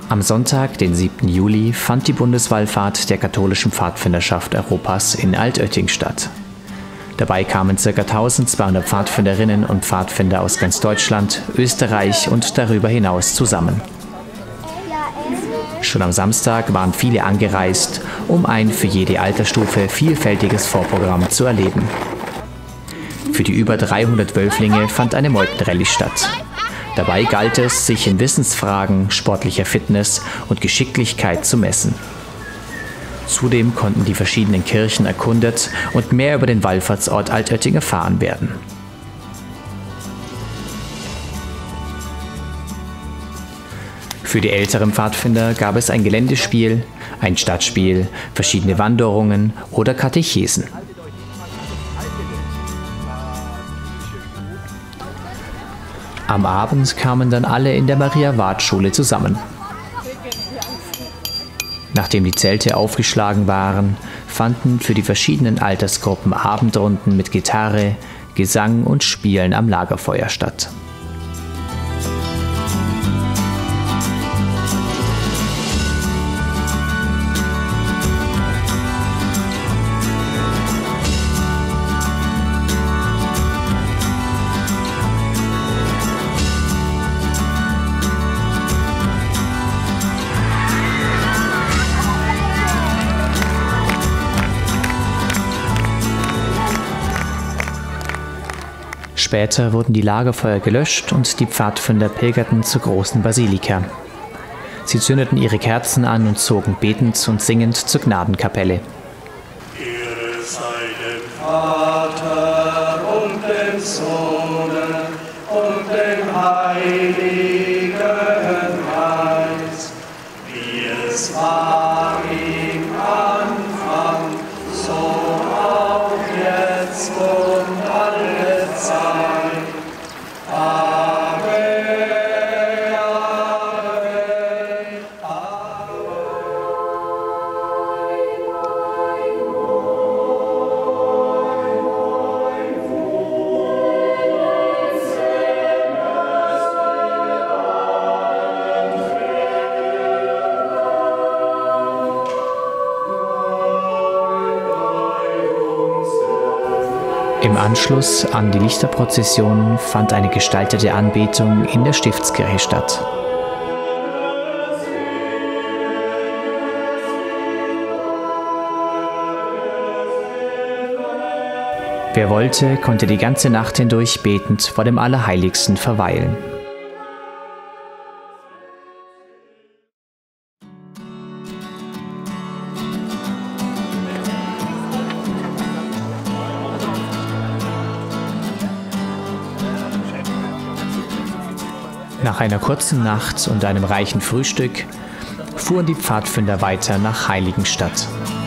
Am Sonntag, den 7. Juli, fand die Bundeswallfahrt der katholischen Pfadfinderschaft Europas in Altötting statt. Dabei kamen ca. 1200 Pfadfinderinnen und Pfadfinder aus ganz Deutschland, Österreich und darüber hinaus zusammen. Schon am Samstag waren viele angereist, um ein für jede Altersstufe vielfältiges Vorprogramm zu erleben. Für die über 300 Wölflinge fand eine Molkenrallye statt. Dabei galt es, sich in Wissensfragen, sportlicher Fitness und Geschicklichkeit zu messen. Zudem konnten die verschiedenen Kirchen erkundet und mehr über den Wallfahrtsort Altötting erfahren werden. Für die älteren Pfadfinder gab es ein Geländespiel, ein Stadtspiel, verschiedene Wanderungen oder Katechesen. Am Abend kamen dann alle in der Maria-Ward-Schule zusammen. Nachdem die Zelte aufgeschlagen waren, fanden für die verschiedenen Altersgruppen Abendrunden mit Gitarre, Gesang und Spielen am Lagerfeuer statt. Später wurden die Lagerfeuer gelöscht und die Pfadfinder pilgerten zur großen Basilika. Sie zündeten ihre Kerzen an und zogen betend und singend zur Gnadenkapelle. Ehre sei dem Vater und dem Sohn und dem Heiligen Geist, wie es war im Anfang, so auch jetzt und alle Zeit. Im Anschluss an die Lichterprozession fand eine gestaltete Anbetung in der Stiftskirche statt. Wer wollte, konnte die ganze Nacht hindurch betend vor dem Allerheiligsten verweilen. Nach einer kurzen Nacht und einem reichen Frühstück fuhren die Pfadfinder weiter nach Heiligenstadt.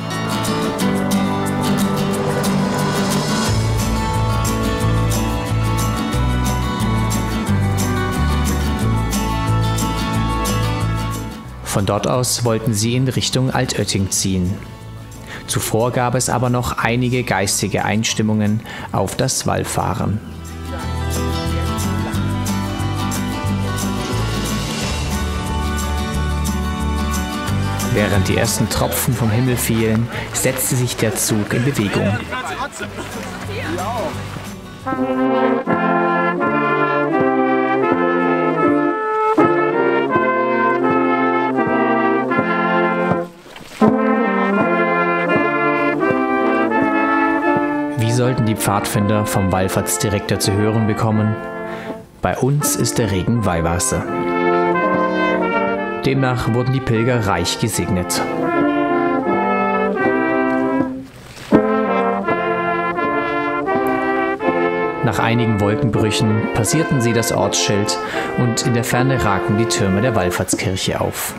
Von dort aus wollten sie in Richtung Altötting ziehen. Zuvor gab es aber noch einige geistige Einstimmungen auf das Wallfahren. Während die ersten Tropfen vom Himmel fielen, setzte sich der Zug in Bewegung. Wie sollten die Pfadfinder vom Wallfahrtsdirektor zu hören bekommen? Bei uns ist der Regen Weihwasser. Demnach wurden die Pilger reich gesegnet. Nach einigen Wolkenbrüchen passierten sie das Ortsschild und in der Ferne ragten die Türme der Wallfahrtskirche auf.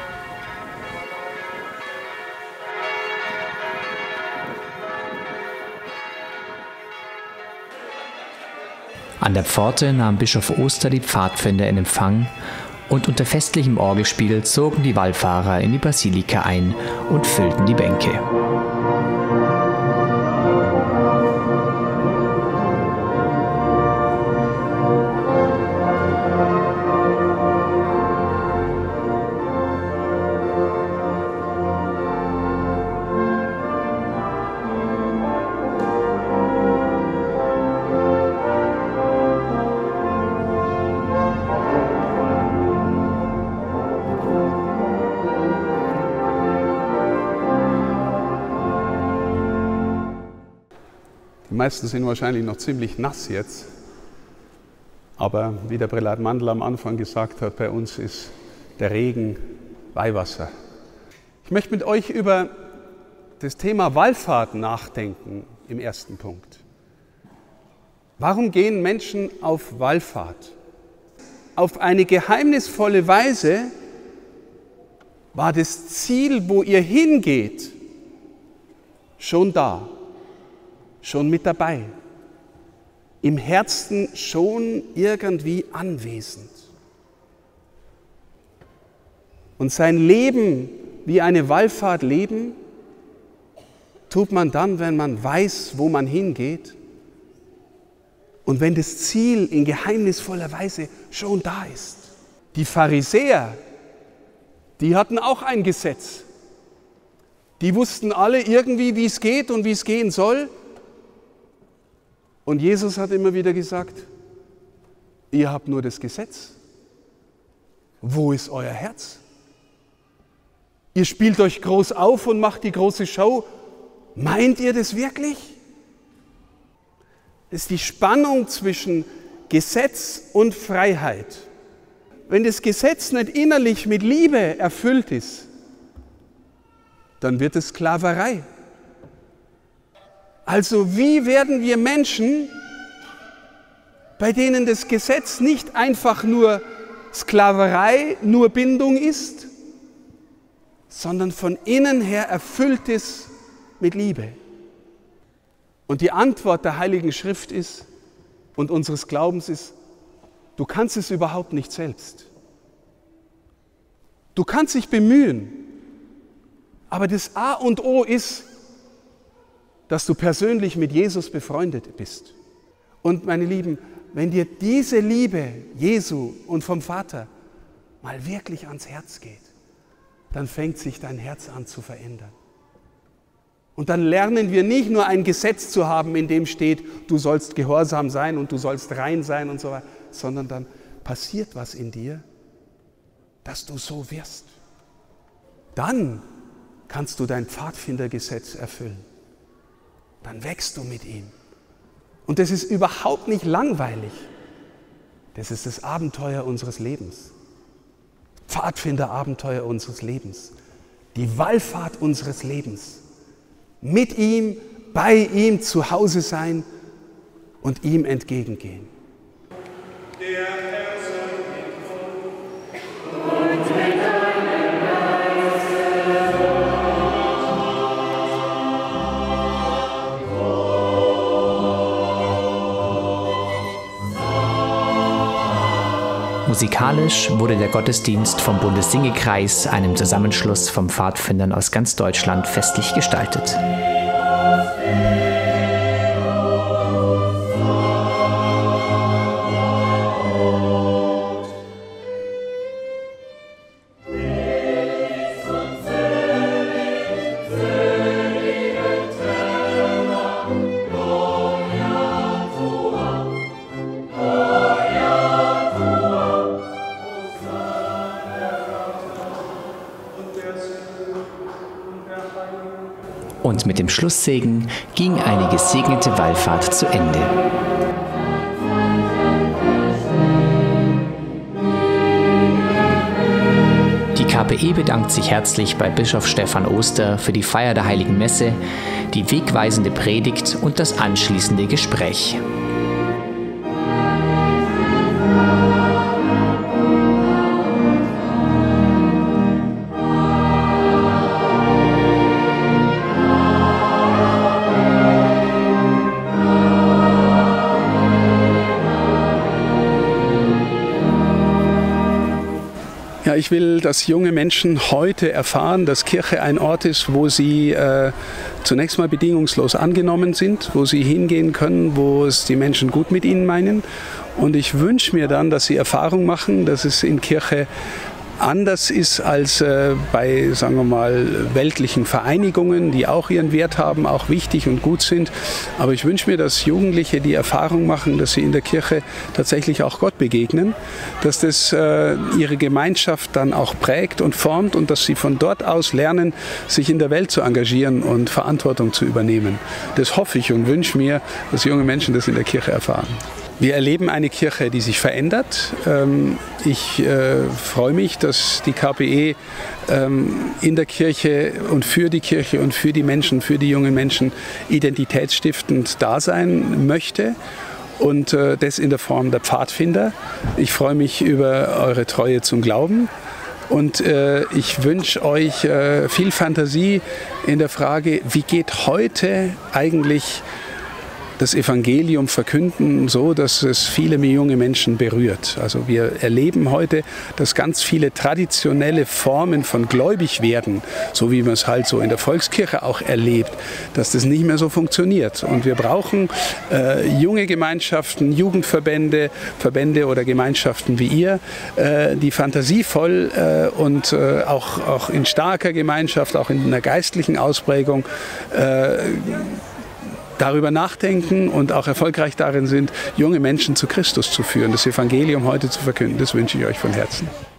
An der Pforte nahm Bischof Oster die Pfadfinder in Empfang und unter festlichem Orgelspiel zogen die Wallfahrer in die Basilika ein und füllten die Bänke. meisten sind wahrscheinlich noch ziemlich nass jetzt. Aber wie der Prälat Mandl am Anfang gesagt hat, bei uns ist der Regen Weihwasser. Ich möchte mit euch über das Thema Wallfahrt nachdenken im ersten Punkt. Warum gehen Menschen auf Wallfahrt? Auf eine geheimnisvolle Weise war das Ziel, wo ihr hingeht, schon da, schon mit dabei, im Herzen schon irgendwie anwesend. Und sein Leben wie eine Wallfahrt leben, tut man dann, wenn man weiß, wo man hingeht und wenn das Ziel in geheimnisvoller Weise schon da ist. Die Pharisäer, die hatten auch ein Gesetz. Die wussten alle irgendwie, wie es geht und wie es gehen soll. Und Jesus hat immer wieder gesagt, ihr habt nur das Gesetz. Wo ist euer Herz? Ihr spielt euch groß auf und macht die große Show. Meint ihr das wirklich? Das ist die Spannung zwischen Gesetz und Freiheit. Wenn das Gesetz nicht innerlich mit Liebe erfüllt ist, dann wird es Sklaverei. Also wie werden wir Menschen, bei denen das Gesetz nicht einfach nur Sklaverei, nur Bindung ist, sondern von innen her erfüllt ist mit Liebe? Und die Antwort der Heiligen Schrift ist und unseres Glaubens ist, du kannst es überhaupt nicht selbst. Du kannst dich bemühen, aber das A und O ist, dass du persönlich mit Jesus befreundet bist. Und meine Lieben, wenn dir diese Liebe Jesu und vom Vater mal wirklich ans Herz geht, dann fängt sich dein Herz an zu verändern. Und dann lernen wir nicht nur ein Gesetz zu haben, in dem steht, du sollst gehorsam sein und du sollst rein sein und so weiter, sondern dann passiert was in dir, dass du so wirst. Dann kannst du dein Pfadfindergesetz erfüllen. Dann wächst du mit ihm. Und das ist überhaupt nicht langweilig. Das ist das Abenteuer unseres Lebens. Pfadfinderabenteuer unseres Lebens. Die Wallfahrt unseres Lebens. Mit ihm, bei ihm zu Hause sein und ihm entgegengehen. Der Herr sei mit euch. Und mit deinem Musikalisch wurde der Gottesdienst vom Bundessingekreis, einem Zusammenschluss von Pfadfindern aus ganz Deutschland, festlich gestaltet. Und mit dem Schlusssegen ging eine gesegnete Wallfahrt zu Ende. Die KPE bedankt sich herzlich bei Bischof Stefan Oster für die Feier der Heiligen Messe, die wegweisende Predigt und das anschließende Gespräch. Ja, ich will, dass junge Menschen heute erfahren, dass Kirche ein Ort ist, wo sie zunächst mal bedingungslos angenommen sind, wo sie hingehen können, wo es die Menschen gut mit ihnen meinen. Und ich wünsche mir dann, dass sie Erfahrung machen, dass es in Kirche anders ist als bei, sagen wir mal, weltlichen Vereinigungen, die auch ihren Wert haben, auch wichtig und gut sind. Aber ich wünsche mir, dass Jugendliche die Erfahrung machen, dass sie in der Kirche tatsächlich auch Gott begegnen, dass das ihre Gemeinschaft dann auch prägt und formt und dass sie von dort aus lernen, sich in der Welt zu engagieren und Verantwortung zu übernehmen. Das hoffe ich und wünsche mir, dass junge Menschen das in der Kirche erfahren. Wir erleben eine Kirche, die sich verändert. Ich freue mich, dass die KPE in der Kirche und für die Menschen, für die jungen Menschen identitätsstiftend da sein möchte. Und das in der Form der Pfadfinder. Ich freue mich über eure Treue zum Glauben. Und ich wünsche euch viel Fantasie in der Frage, wie geht heute eigentlich das Evangelium verkünden, so dass es viele junge Menschen berührt. Also wir erleben heute, dass ganz viele traditionelle Formen von Gläubigwerden, so wie man es halt so in der Volkskirche auch erlebt, dass das nicht mehr so funktioniert. Und wir brauchen junge Gemeinschaften, Jugendverbände, Verbände oder Gemeinschaften wie ihr, die fantasievoll und auch in starker Gemeinschaft, auch in einer geistlichen Ausprägung darüber nachdenken und auch erfolgreich darin sind, junge Menschen zu Christus zu führen, das Evangelium heute zu verkünden. Das wünsche ich euch von Herzen.